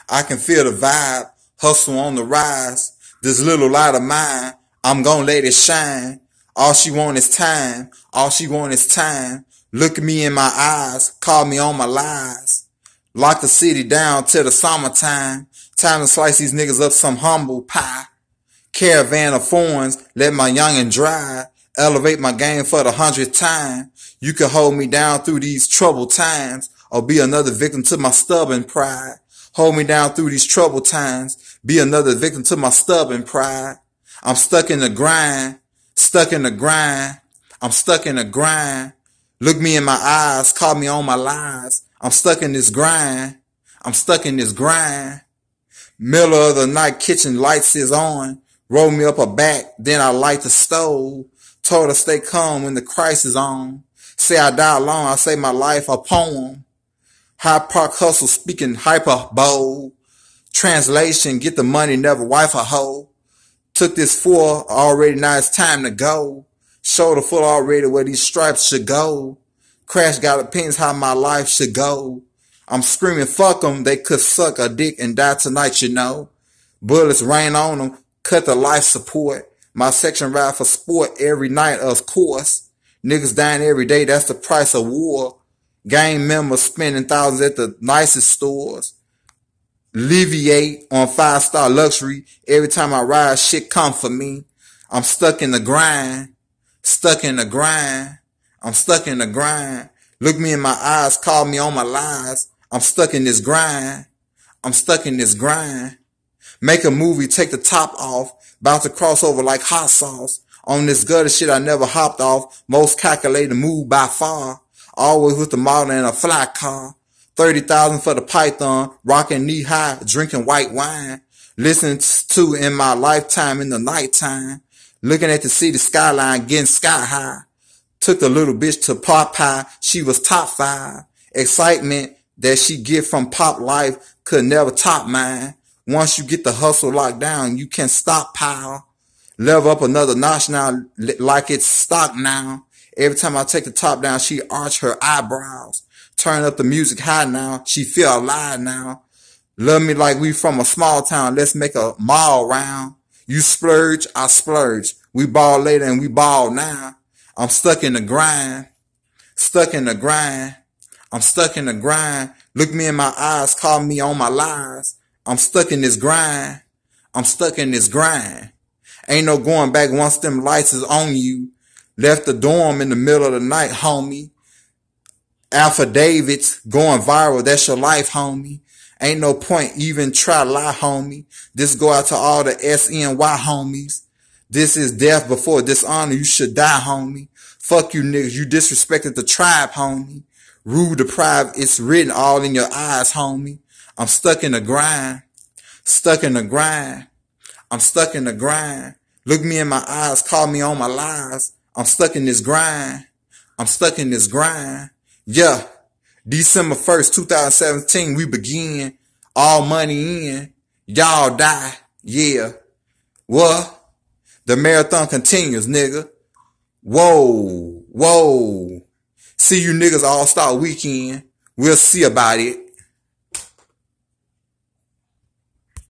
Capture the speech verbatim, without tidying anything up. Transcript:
I can feel the vibe, hustle on the rise. This little light of mine, I'm gon' let it shine. All she want is time, all she want is time. Look at me in my eyes, call me on my lies. Lock the city down till the summertime. Time to slice these niggas up some humble pie. Caravan of foreigns, let my youngin' drive. Elevate my game for the hundredth time. You can hold me down through these troubled times, or be another victim to my stubborn pride. Hold me down through these troubled times, be another victim to my stubborn pride. I'm stuck in the grind, stuck in the grind. I'm stuck in the grind. Look me in my eyes, call me on my lies. I'm stuck in this grind. I'm stuck in this grind. Middle of the night, kitchen lights is on. Roll me up a back, then I light the stove. Told her stay calm when the crisis on. Say I die alone, I say my life a poem. High Park Hussle speaking hyperbole. Translation, get the money, never wife a hoe. Took this four already, now it's time to go. Shoulder full already where these stripes should go. Crash got opinions how my life should go. I'm screaming fuck them, they could suck a dick and die tonight, you know. Bullets rain on them, cut the life support. My section ride for sport every night, of course. Niggas dying every day, that's the price of war. Gang members spending thousands at the nicest stores. Alleviate on five-star luxury. Every time I ride, shit come for me. I'm stuck in the grind. Stuck in the grind. I'm stuck in the grind. Look me in my eyes, call me on my lies. I'm stuck in this grind. I'm stuck in this grind. Make a movie, take the top off. Bounce to cross over like hot sauce. On this gutter shit I never hopped off. Most calculated move by far. Always with the model in a fly car. thirty thousand for the python. Rocking knee high, drinking white wine. Listening to in my lifetime in the nighttime. Looking at the city skyline, getting sky high. Took the little bitch to Popeye. She was top five. Excitement that she get from pop life could never top mine. Once you get the hustle locked down, you can stockpile. Level up another notch now, like it's stock now. Every time I take the top down, she arch her eyebrows. Turn up the music high now, she feel alive now. Love me like we from a small town, let's make a mall round. You splurge, I splurge. We ball later and we ball now. I'm stuck in the grind. Stuck in the grind. I'm stuck in the grind. Look me in my eyes, call me on my lies. I'm stuck in this grind. I'm stuck in this grind. Ain't no going back once them lights is on you. Left the dorm in the middle of the night, homie. Affidavits going viral, that's your life, homie. Ain't no point even try to lie, homie. This go out to all the S N Y homies. This is death before dishonor, you should die, homie. Fuck you niggas, you disrespected the tribe, homie. Rude, deprived, it's written all in your eyes, homie. I'm stuck in the grind. Stuck in the grind. I'm stuck in the grind. Look me in my eyes, call me on my lies. I'm stuck in this grind. I'm stuck in this grind. Yeah. December first, two thousand seventeen, we begin. All money in. Y'all die. Yeah. What? The marathon continues, nigga. Whoa. Whoa. See you niggas all-star weekend. We'll see about it.